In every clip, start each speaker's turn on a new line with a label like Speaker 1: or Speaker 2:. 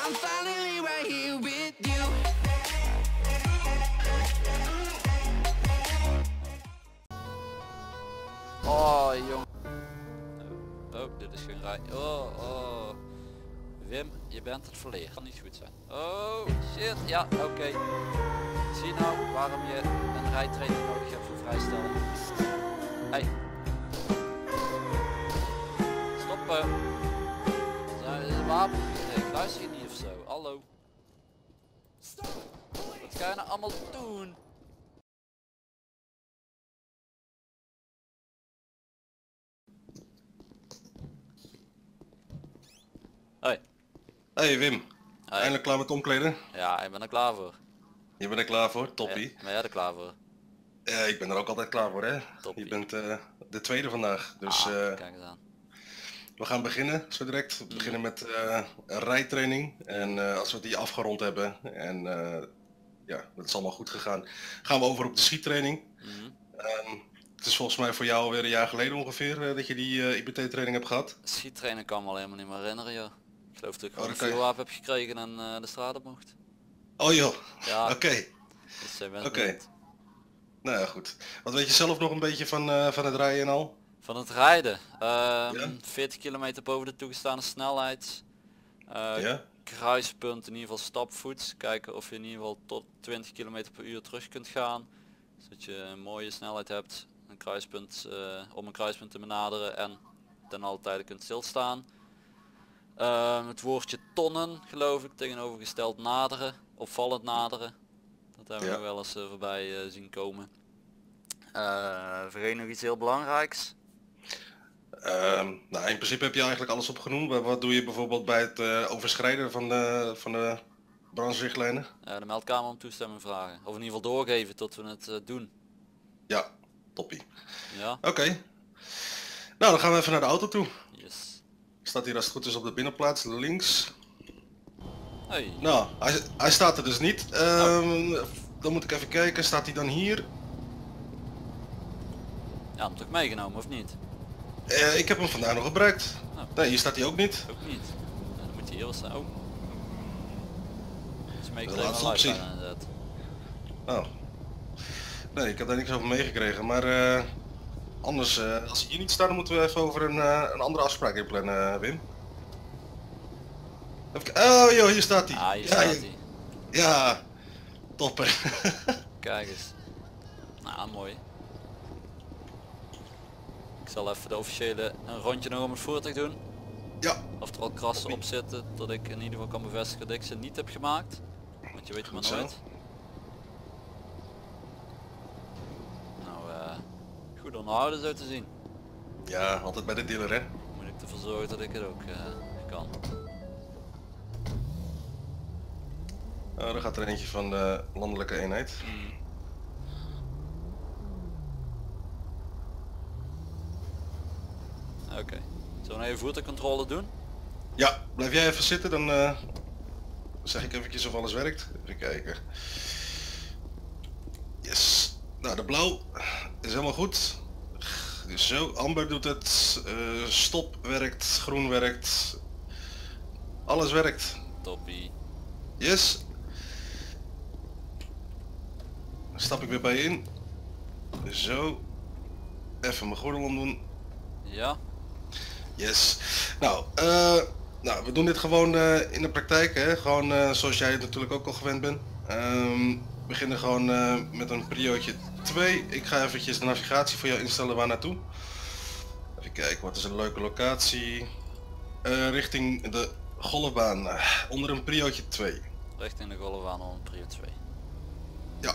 Speaker 1: I'm finally right here with you.
Speaker 2: Oh jong. Oh, dit is geen rij. Oh. Wim, je bent het verleerd. Kan niet goed zijn. Oh shit, ja oké. Zie nou waarom je een rijtraining nodig hebt voor vrijstellen. Hey. Stoppen. Zijn we wapen? Nee, luister je niet of zo. Hallo. Wat ga je nou allemaal doen? Hoi.
Speaker 3: Hey Wim,
Speaker 2: Hoi.
Speaker 3: eindelijk klaar met omkleden?
Speaker 2: Ja, ik ben er klaar voor.
Speaker 3: Je bent er klaar voor, toppie.
Speaker 2: Ja, ben jij er klaar voor?
Speaker 3: Ja, ik ben er ook altijd klaar voor hè.
Speaker 2: Toppie.
Speaker 3: Je bent de tweede vandaag, dus
Speaker 2: Kijk eens aan.
Speaker 3: we gaan beginnen zo direct. We beginnen met een rijtraining en als we die afgerond hebben en ja, dat is allemaal goed gegaan, gaan we over op de schiettraining. Het is volgens mij voor jou alweer een jaar geleden ongeveer dat je die IBT training hebt gehad.
Speaker 2: Schiettrainen kan me al helemaal niet meer herinneren joh. Ik geloof dat ik gewoon
Speaker 3: dat
Speaker 2: een
Speaker 3: kan je-
Speaker 2: vuurwapen heb gekregen en de straat op mocht.
Speaker 3: Oh joh,
Speaker 2: Ja,
Speaker 3: oké.
Speaker 2: dus ik ben het
Speaker 3: Oké.
Speaker 2: niet.
Speaker 3: Nou ja, goed. Wat weet je zelf nog een beetje van het rijden en al?
Speaker 2: Van het rijden.
Speaker 3: Ja?
Speaker 2: 40 kilometer boven de toegestane snelheid.
Speaker 3: Ja?
Speaker 2: Kruispunt in ieder geval stapvoets. Kijken of je in ieder geval tot 20 km per uur terug kunt gaan. Zodat je een mooie snelheid hebt. Een kruispunt, om een kruispunt te benaderen en ten alle tijde kunt stilstaan. Het woordje tonnen geloof ik tegenovergesteld naderen. Opvallend naderen. Dat hebben we
Speaker 3: Ja.
Speaker 2: nog wel eens voorbij zien komen. Vergeet nog iets heel belangrijks.
Speaker 3: Nou, in principe heb je eigenlijk alles opgenoemd. Maar wat doe je bijvoorbeeld bij het overschrijden van de brancherichtlijnen?
Speaker 2: De meldkamer om toestemming vragen. Of in ieder geval doorgeven tot we het doen.
Speaker 3: Ja, toppie.
Speaker 2: Ja?
Speaker 3: Oké. Nou, dan gaan we even naar de auto toe.
Speaker 2: Yes.
Speaker 3: Staat hier als het goed is op de binnenplaats links.
Speaker 2: Hey.
Speaker 3: Nou, hij staat er dus niet. Dan moet ik even kijken, staat hij dan hier?
Speaker 2: Ja, hem toch meegenomen of niet?
Speaker 3: Ik heb hem vandaag nog gebruikt.
Speaker 2: Oh.
Speaker 3: Nee, hier staat hij ook niet.
Speaker 2: Ook niet. Ja, dan moet hij hier wel staan. Oh. Dat is
Speaker 3: De
Speaker 2: meegekregen
Speaker 3: laatste
Speaker 2: van
Speaker 3: optie.
Speaker 2: Lifetime inderdaad.
Speaker 3: Oh. Nee, ik heb daar niks over meegekregen. Maar anders, als hij hier niet staat, dan moeten we even over een andere afspraak inplannen, Wim. Oh joh, hier staat hij.
Speaker 2: Ah, hier
Speaker 3: Ja,
Speaker 2: staat
Speaker 3: ja.
Speaker 2: hij.
Speaker 3: Ja, topper.
Speaker 2: Kijk eens. Nou, mooi. Ik zal even de officiële een rondje nog om het voertuig doen.
Speaker 3: Ja,
Speaker 2: Of er al krassen op zitten, dat ik in ieder geval kan bevestigen dat ik ze niet heb gemaakt. Want je weet het maar
Speaker 3: Goed zo.
Speaker 2: nooit. Nou, goed onderhouden zo te zien.
Speaker 3: ja, altijd bij de dealer hè.
Speaker 2: Moet ik ervoor zorgen dat ik het ook kan.
Speaker 3: Oh, daar gaat er eentje van de landelijke eenheid.
Speaker 2: Oké. Zullen we even voertuigcontrole doen?
Speaker 3: Ja, blijf jij even zitten, dan zeg ik eventjes of alles werkt. Even kijken. Yes. Nou, de blauw is helemaal goed. Dus zo, amber doet het. Stop werkt, groen werkt. Alles werkt.
Speaker 2: Toppie.
Speaker 3: Yes. Dan stap ik weer bij je in. Zo. Even mijn gordel omdoen.
Speaker 2: Ja?
Speaker 3: Yes. Nou, we doen dit gewoon in de praktijk, hè? Gewoon zoals jij het natuurlijk ook al gewend bent. We beginnen gewoon met een priootje 2. Ik ga eventjes de navigatie voor jou instellen waar naartoe. Even kijken, wat is een leuke locatie? Richting de golfbaan, onder een priootje 2.
Speaker 2: Richting de golfbaan om prio 2.
Speaker 3: Ja,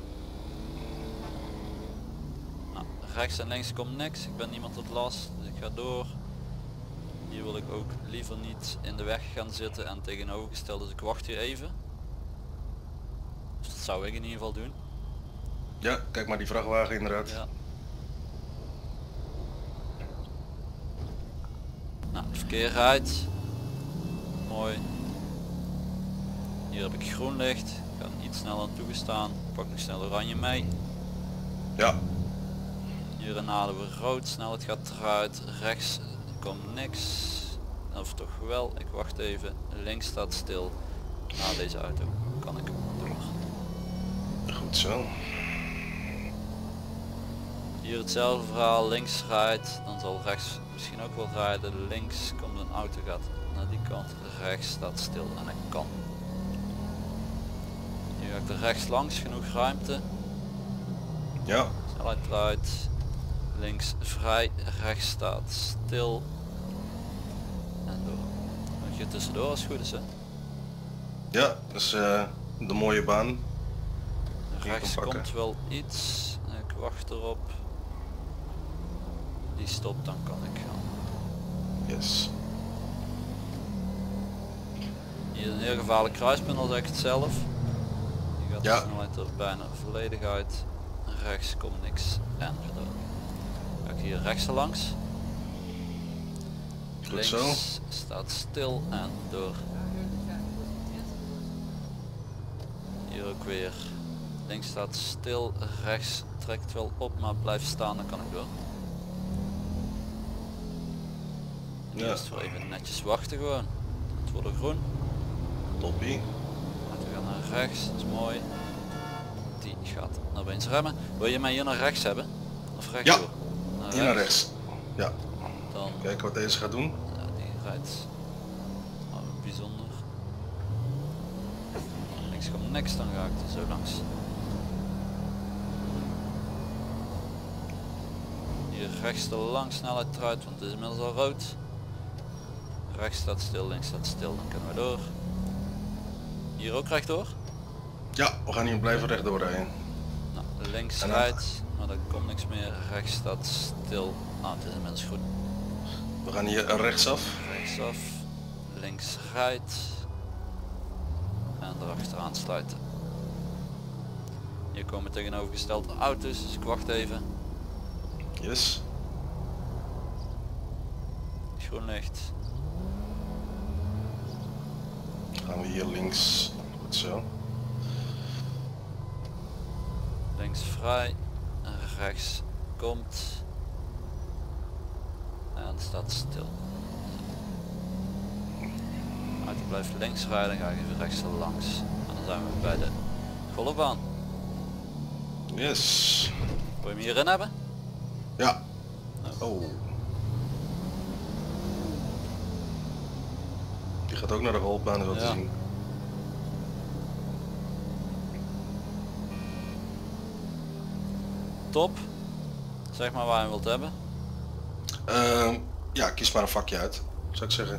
Speaker 2: Nou, rechts en links komt niks. Ik ben niemand tot last, dus ik ga door. Hier wil ik ook liever niet in de weg gaan zitten en tegenovergesteld, dus ik wacht hier even. Dus dat zou ik in ieder geval doen.
Speaker 3: ja, kijk maar die vrachtwagen inderdaad.
Speaker 2: Ja. Nou, het verkeer rijdt. Mooi. Hier heb ik groen licht. Ik ga iets sneller toegestaan. Pak nog snel oranje mee.
Speaker 3: Ja,
Speaker 2: Hier naderen we rood. Snelheid gaat eruit. Rechts komt niks. Of toch wel. Ik wacht even. Links staat stil. Na deze auto kan ik door.
Speaker 3: Goed zo.
Speaker 2: Hier hetzelfde verhaal, links rijdt, dan zal rechts misschien ook wel rijden. Links komt een auto, gaat naar die kant, rechts staat stil en ik kan. Hier ga ik er rechts langs, genoeg ruimte.
Speaker 3: Ja.
Speaker 2: Snelheid eruit, links vrij, rechts staat stil. En door. Moet je tussendoor als het goed is, hè?
Speaker 3: Ja, dus de mooie baan.
Speaker 2: Rechts
Speaker 3: kan pakken.
Speaker 2: komt wel iets, ik wacht erop. Die stopt, dan kan ik gaan.
Speaker 3: Yes.
Speaker 2: Hier een heel gevaarlijk kruispunt, al zeg ik het zelf. Je gaat
Speaker 3: Ja.
Speaker 2: de snelheid er bijna volledig uit. Rechts komt niks en weer door. Ga ik hier rechts langs.
Speaker 3: Goed
Speaker 2: Links
Speaker 3: zo.
Speaker 2: staat stil en door. Hier ook weer. Links staat stil, rechts trekt wel op maar blijft staan, dan kan ik door. En hier
Speaker 3: Ja.
Speaker 2: is het wel even netjes wachten gewoon. Het wordt groen.
Speaker 3: Toppie.
Speaker 2: We gaan naar rechts, dat is mooi. Die gaat naar opeens remmen. Wil je mij hier naar rechts hebben? Of rechts
Speaker 3: Ja.
Speaker 2: door?
Speaker 3: Hier naar rechts. Ja.
Speaker 2: Dan,
Speaker 3: Kijken wat deze gaat doen.
Speaker 2: ja, die rijdt bijzonder. Links komt niks, dan ga ik er zo langs. Hier rechts te lang, snelheid eruit, want het is inmiddels al rood. Rechts staat stil, links staat stil, dan kunnen we door. Hier ook rechtdoor.
Speaker 3: Ja, we gaan hier blijven rechtdoor rijden.
Speaker 2: Nou, links
Speaker 3: En dan-
Speaker 2: rijdt, maar er komt niks meer. Rechts staat stil. Nou, het is inmiddels goed.
Speaker 3: We gaan hier rechtsaf.
Speaker 2: Rechtsaf, links rijdt en erachteraan sluiten. Hier komen tegenovergestelde auto's, dus ik wacht even.
Speaker 3: Yes.
Speaker 2: Groen licht.
Speaker 3: Gaan we hier links. Goed zo.
Speaker 2: Links vrij en rechts komt en staat stil. Auto blijft links rijden, ga ik even rechts langs en dan zijn we bij de golfbaan.
Speaker 3: Yes.
Speaker 2: Wil je hem hierin hebben?
Speaker 3: Ja. Oh. Die gaat ook naar de golfbaan, is wat te
Speaker 2: Ja.
Speaker 3: zien.
Speaker 2: Top. Zeg maar waar je hem wilt hebben.
Speaker 3: Ja, kies maar een vakje uit, zou ik zeggen.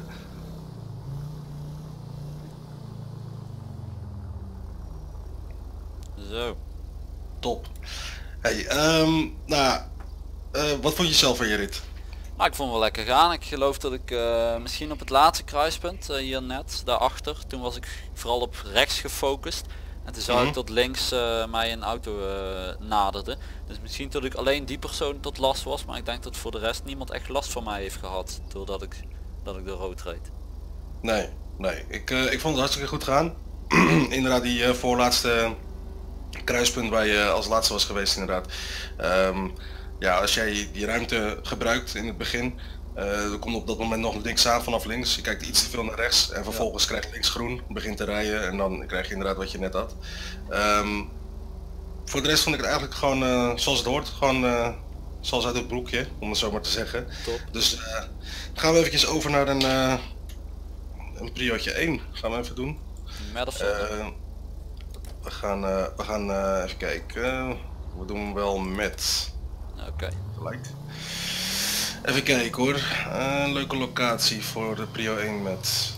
Speaker 2: Zo.
Speaker 3: Top. Hey, nou, wat vond je zelf van je rit?
Speaker 2: Nou, ik vond het wel lekker gaan. Ik geloof dat ik misschien op het laatste kruispunt, hier net, daarachter, toen was ik vooral op rechts gefocust. En toen zag ik dat links mij een auto naderde. Dus misschien dat ik alleen die persoon tot last was, maar ik denk dat voor de rest niemand echt last van mij heeft gehad doordat ik door rood reed.
Speaker 3: Nee, nee. Ik vond het hartstikke goed gaan. Inderdaad, die voorlaatste kruispunt waar je als laatste was geweest inderdaad. Ja, als jij die ruimte gebruikt in het begin, er komt op dat moment nog niks aan vanaf links. Je kijkt iets te veel naar rechts en vervolgens krijg je links groen, begint te rijden en dan krijg je inderdaad wat je net had. Voor de rest vond ik het eigenlijk gewoon zoals het hoort, gewoon zoals uit het broekje, om het zo maar te zeggen.
Speaker 2: Top.
Speaker 3: Dus gaan we eventjes over naar een priootje 1. Gaan we even doen.
Speaker 2: Met of zonder?
Speaker 3: We gaan even kijken. We doen hem wel met.
Speaker 2: Oké.
Speaker 3: Lijkt. Even kijken hoor. Een leuke locatie voor de prio 1 met.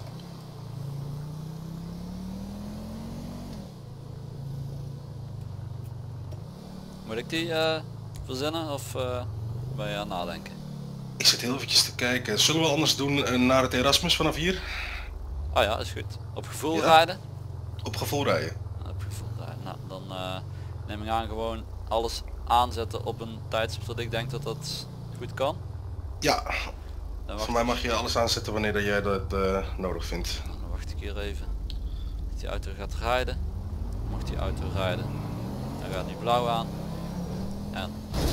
Speaker 2: Moet ik die verzinnen of ben je aan het nadenken?
Speaker 3: Ik zit heel eventjes te kijken. Zullen we anders doen naar het Erasmus vanaf hier?
Speaker 2: Oh ja, is goed. Op gevoel
Speaker 3: Ja.
Speaker 2: rijden?
Speaker 3: Op gevoel rijden.
Speaker 2: Op gevoel rijden. Nou, dan neem ik aan gewoon alles aanzetten op een tijdstip dat ik denk dat dat goed kan.
Speaker 3: Ja,
Speaker 2: Dan wacht,
Speaker 3: voor mij mag je alles aanzetten wanneer dat jij dat nodig vindt.
Speaker 2: dan wacht ik hier even. Als die auto gaat rijden. Mag die auto rijden. Dan gaat die blauw aan. En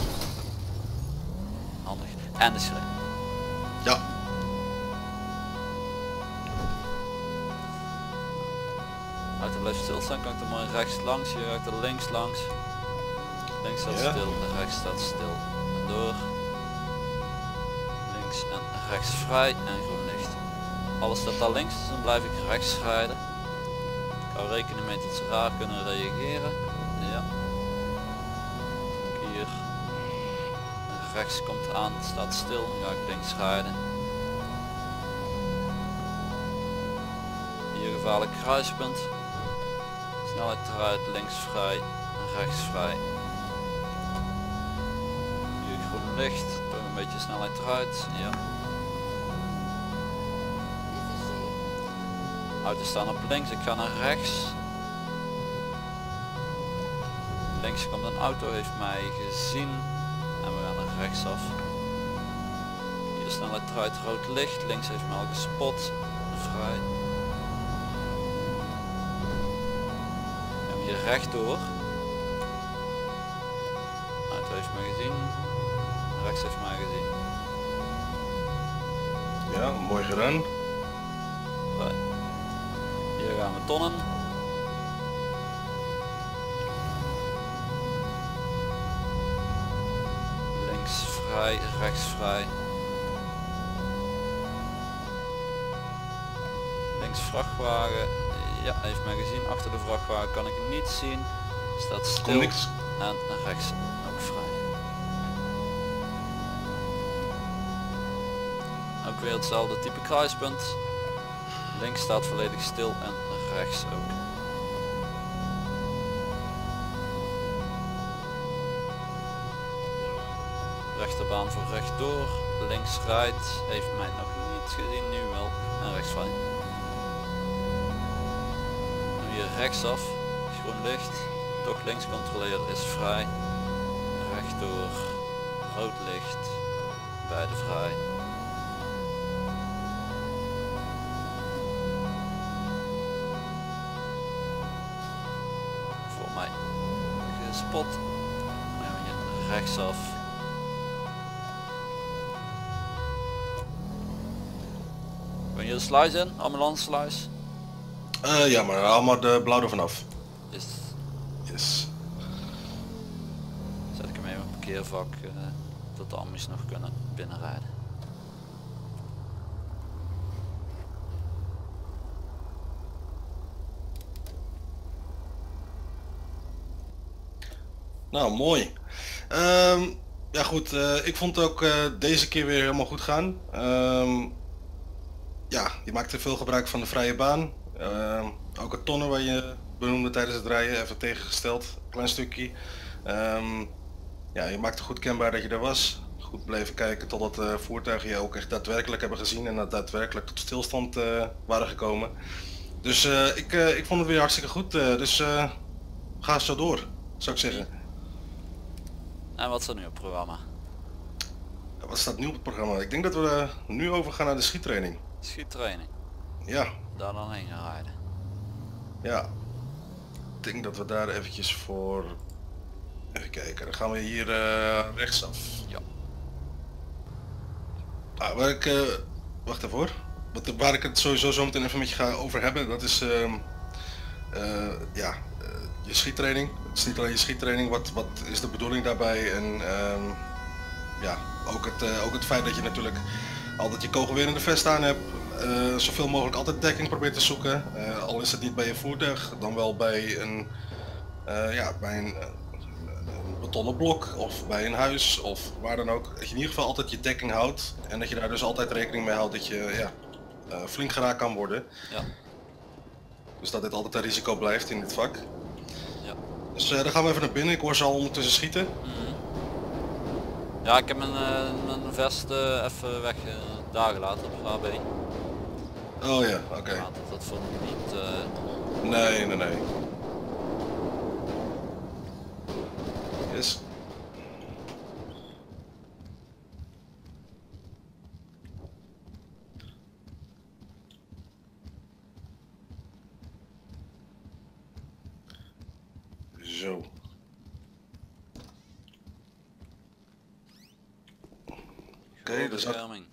Speaker 2: handig. En de schreef.
Speaker 3: Ja.
Speaker 2: Auto blijft stilstaan, kan ik er mooi rechts langs, hier ga ik er links langs. Links staat
Speaker 3: Ja.
Speaker 2: stil en rechts staat stil. En door. Links en rechts vrij en groen licht. Alles staat daar links, dus dan blijf ik rechts rijden. Ik hou rekening mee dat ze raar kunnen reageren. Ja. Hier. Rechts komt aan, staat stil, dan ga ik links rijden. Hier gevaarlijk kruispunt. Snelheid eruit, links vrij, rechts vrij. Hier groen licht, toch een beetje snelheid eruit. Ja. Auto's staan op links, ik ga naar rechts. Links komt een auto, heeft mij gezien. En we gaan naar rechts af. Hier snelheid eruit, rood licht. Links heeft mij al gespot. Vrij. Hier rechtdoor. Auto heeft mij gezien. Rechts heeft mij gezien.
Speaker 3: Ja, mooi gedaan.
Speaker 2: Right. Hier gaan we tonnen. Links vrij, rechts vrij. Links vrachtwagen. Ja, hij heeft mij gezien. Achter de vrachtwagen kan ik niet zien. Staat stil.
Speaker 3: Komt niks.
Speaker 2: En rechts ook vrij. Ook weer hetzelfde type kruispunt. Links staat volledig stil en rechts ook. Rechterbaan voor rechtdoor. Links rijdt. Heeft mij nog niet gezien. Nu wel. En rechts vrij. Nu hier rechtsaf. Groen licht. Toch links controleren is vrij. Rechtdoor. Rood licht. Beide vrij. Voor mij gespot. Dan gaan we hier rechtsaf. Ben je de sluis in? Ambulance sluis?
Speaker 3: Ja, maar allemaal de blauw er vanaf.
Speaker 2: Is,
Speaker 3: Yes.
Speaker 2: zet ik hem even op het parkeervak dat de ambies nog kunnen binnenrijden.
Speaker 3: Nou, mooi. Ja goed, ik vond het ook deze keer weer helemaal goed gaan. Ja, je maakte veel gebruik van de vrije baan. Ook het tonnen waar je benoemde tijdens het rijden, even tegengesteld, een klein stukje. Ja, je maakte goed kenbaar dat je er was. Goed blijven kijken totdat voertuigen je ook echt daadwerkelijk hebben gezien en dat daadwerkelijk tot stilstand waren gekomen. Dus ik vond het weer hartstikke goed, dus ga zo door, zou ik zeggen.
Speaker 2: En wat is er nu op het programma?
Speaker 3: Wat staat nu op het programma? Ik denk dat we nu overgaan naar de schiettraining.
Speaker 2: Schiettraining.
Speaker 3: Ja,
Speaker 2: Daar dan heen gaan rijden.
Speaker 3: ja. Ik denk dat we daar eventjes voor... Even kijken, dan gaan we hier rechtsaf.
Speaker 2: Ja.
Speaker 3: Ah, waar ik... wacht even hoor. Waar ik het sowieso zo meteen even met je ga over hebben, dat is... ja, je schiettraining. Het is niet alleen je schiettraining, wat is de bedoeling daarbij en... ja, ook het feit dat je natuurlijk altijd je kogelweer in de vest aan hebt. Zoveel mogelijk altijd dekking probeert te zoeken. Al is het niet bij je voertuig, dan wel bij een, ja, bij een betonnen blok of bij een huis of waar dan ook. Dat je in ieder geval altijd je dekking houdt en dat je daar dus altijd rekening mee houdt dat je ja, flink geraakt kan worden.
Speaker 2: Ja.
Speaker 3: Dus dat dit altijd een risico blijft in dit vak.
Speaker 2: Ja.
Speaker 3: Dus dan gaan we even naar binnen. Ik hoor ze al ondertussen schieten.
Speaker 2: Ja, ik heb mijn vest even weg daar gelaten op AB.
Speaker 3: Oh ja, oké.
Speaker 2: Ja, dat vond ik niet...
Speaker 3: Nee, nee, nee. Yes. Zo. Oké, dus
Speaker 2: bescherming.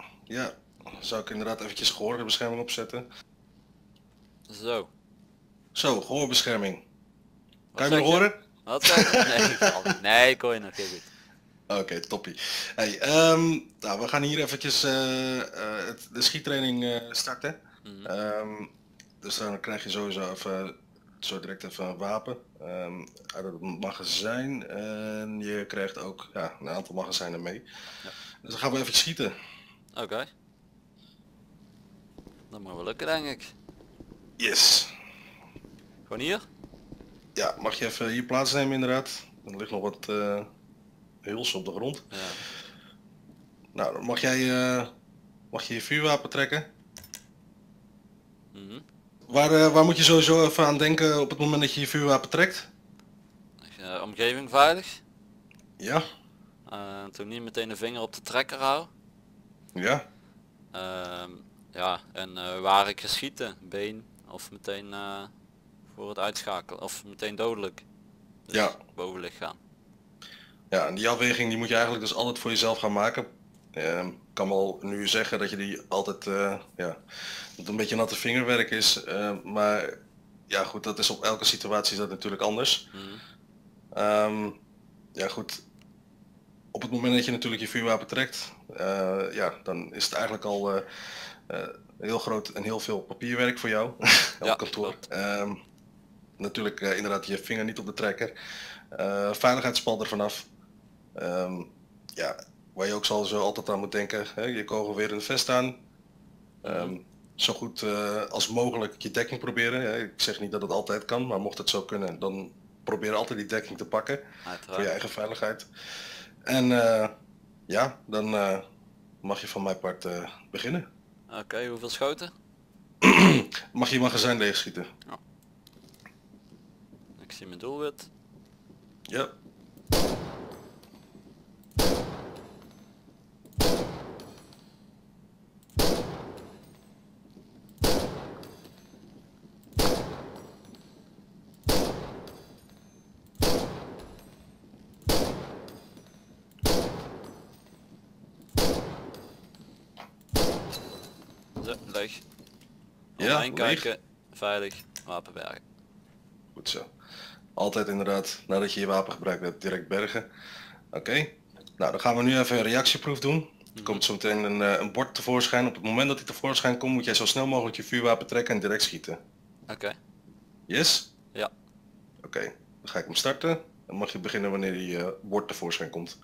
Speaker 3: ja, zou ik inderdaad eventjes gehoorbescherming opzetten.
Speaker 2: Zo.
Speaker 3: Zo, gehoorbescherming. Kan
Speaker 2: Wat
Speaker 3: je me
Speaker 2: zeg
Speaker 3: nog horen?
Speaker 2: Wat zeg je? Nee, ik hoor je nog heel goed.
Speaker 3: Oké, toppie. Hey, nou, we gaan hier eventjes de schiettraining starten.
Speaker 2: Mhm.
Speaker 3: Dus dan krijg je sowieso even, zo direct even een wapen uit het magazijn. En je krijgt ook ja, een aantal magazijnen mee.
Speaker 2: Ja.
Speaker 3: Dus dan gaan we even schieten.
Speaker 2: Oké. Dat moet wel lukken denk ik.
Speaker 3: Yes.
Speaker 2: Gewoon hier?
Speaker 3: Ja, mag je even hier plaatsnemen inderdaad. Er ligt nog wat huls op de grond.
Speaker 2: Ja.
Speaker 3: Nou, dan mag je je vuurwapen trekken.
Speaker 2: Mhm.
Speaker 3: Waar moet je sowieso even aan denken op het moment dat je je vuurwapen trekt?
Speaker 2: Omgeving veilig.
Speaker 3: Ja,
Speaker 2: Toen niet meteen de vinger op de trekker hou.
Speaker 3: ja,
Speaker 2: Ja, en waar ik ga schieten, been of meteen voor het uitschakelen of meteen dodelijk. Dus
Speaker 3: Ja.
Speaker 2: bovenlichaam.
Speaker 3: ja. En die afweging die moet je eigenlijk dus altijd voor jezelf gaan maken. Ik kan wel nu zeggen dat je die altijd, ja, dat het een beetje natte vingerwerk is. Maar ja goed, dat is op elke situatie is dat natuurlijk anders.
Speaker 2: Mhm.
Speaker 3: Ja goed, op het moment dat je natuurlijk je vuurwapen trekt, ja, dan is het eigenlijk al heel groot en heel veel papierwerk voor jou op
Speaker 2: Ja,
Speaker 3: kantoor.
Speaker 2: klopt.
Speaker 3: Natuurlijk inderdaad je vinger niet op de trekker. Veiligheidspal ervan af. Ja, waar je ook zo altijd aan moet denken, hè, je kogel weer in de vest aan. Zo goed als mogelijk je dekking proberen. Hè. Ik zeg niet dat het altijd kan, maar mocht het zo kunnen, dan probeer altijd die dekking te pakken voor je
Speaker 2: Uiteraard.
Speaker 3: eigen veiligheid. En ja, dan mag je van mijn part beginnen.
Speaker 2: Oké, hoeveel schoten?
Speaker 3: Mag je magazijn leegschieten?
Speaker 2: Ik zie mijn doelwit.
Speaker 3: Ja.
Speaker 2: Zo, leeg.
Speaker 3: Ja,
Speaker 2: Omheen
Speaker 3: leeg.
Speaker 2: kijken, veilig, wapen bergen.
Speaker 3: Goed zo. Altijd inderdaad, nadat je je wapen gebruikt hebt, direct bergen. Oké. Nou, dan gaan we nu even een reactieproef doen. Er komt zo meteen een bord tevoorschijn. Op het moment dat hij tevoorschijn komt, moet jij zo snel mogelijk je vuurwapen trekken en direct schieten.
Speaker 2: Oké.
Speaker 3: Yes?
Speaker 2: Ja.
Speaker 3: Oké, dan ga ik hem starten. Dan mag je beginnen wanneer die bord tevoorschijn komt.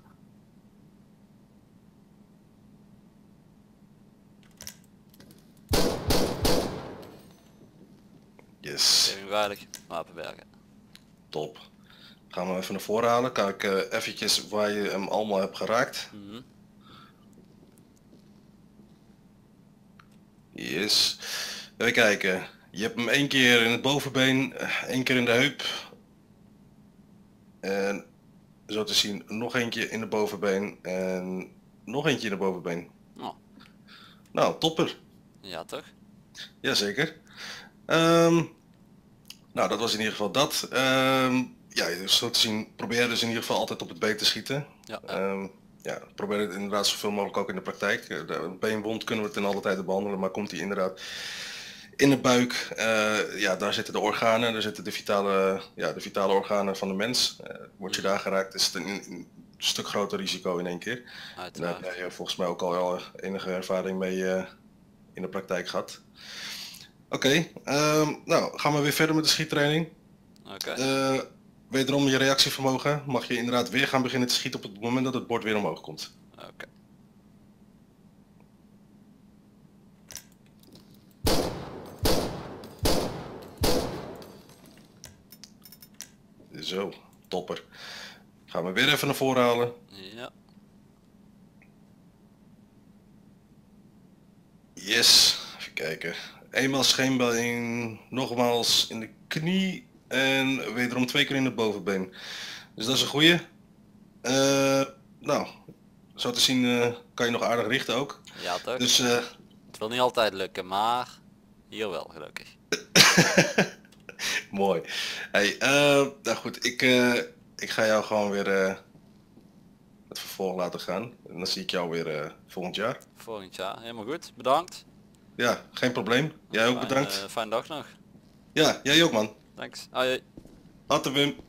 Speaker 3: Yes,
Speaker 2: Omgeving veilig, wapen bergen.
Speaker 3: top. Gaan we even naar voren halen. Kijk eventjes waar je hem allemaal hebt geraakt.
Speaker 2: Mhm.
Speaker 3: Yes. Even kijken. Je hebt hem één keer in het bovenbeen, één keer in de heup. En zo te zien nog eentje in de bovenbeen en nog eentje in de bovenbeen.
Speaker 2: Oh,
Speaker 3: Nou, topper.
Speaker 2: ja toch?
Speaker 3: Jazeker. Nou, dat was in ieder geval dat. Ja, zo te zien probeer dus in ieder geval altijd op het been te schieten.
Speaker 2: Ja.
Speaker 3: Ja, probeer het inderdaad zoveel mogelijk ook in de praktijk. De beenwond kunnen we ten alle tijde behandelen, maar komt die inderdaad in de buik, ja, daar zitten de organen, daar zitten de vitale organen van de mens. Word je daar geraakt, is het een stuk groter risico in één keer. En daar
Speaker 2: Uiteraard.
Speaker 3: heb je volgens mij ook al enige ervaring mee in de praktijk gehad. Oké, nou gaan we weer verder met de schiettraining.
Speaker 2: Oké.
Speaker 3: Wederom je reactievermogen mag je inderdaad weer gaan beginnen te schieten op het moment dat het bord weer omhoog komt.
Speaker 2: Oké.
Speaker 3: Zo, topper. Gaan we weer even naar voren halen.
Speaker 2: Ja.
Speaker 3: Yes, even kijken. Eenmaal scheenbeen, nogmaals in de knie en wederom 2 keer in het bovenbeen. Dus dat is een goeie. Nou, zo te zien kan je nog aardig richten ook.
Speaker 2: Ja toch?
Speaker 3: Dus
Speaker 2: Het wil niet altijd lukken, maar hier wel gelukkig.
Speaker 3: mooi. Hey, nou goed, ik ga jou gewoon weer het vervolg laten gaan. En dan zie ik jou weer volgend jaar.
Speaker 2: Volgend jaar. Helemaal goed. Bedankt.
Speaker 3: Ja, geen probleem. Jij ook bedankt.
Speaker 2: Fijne dag nog.
Speaker 3: Ja, jij ook man.
Speaker 2: Thanks. Hoi.
Speaker 3: Later Wim.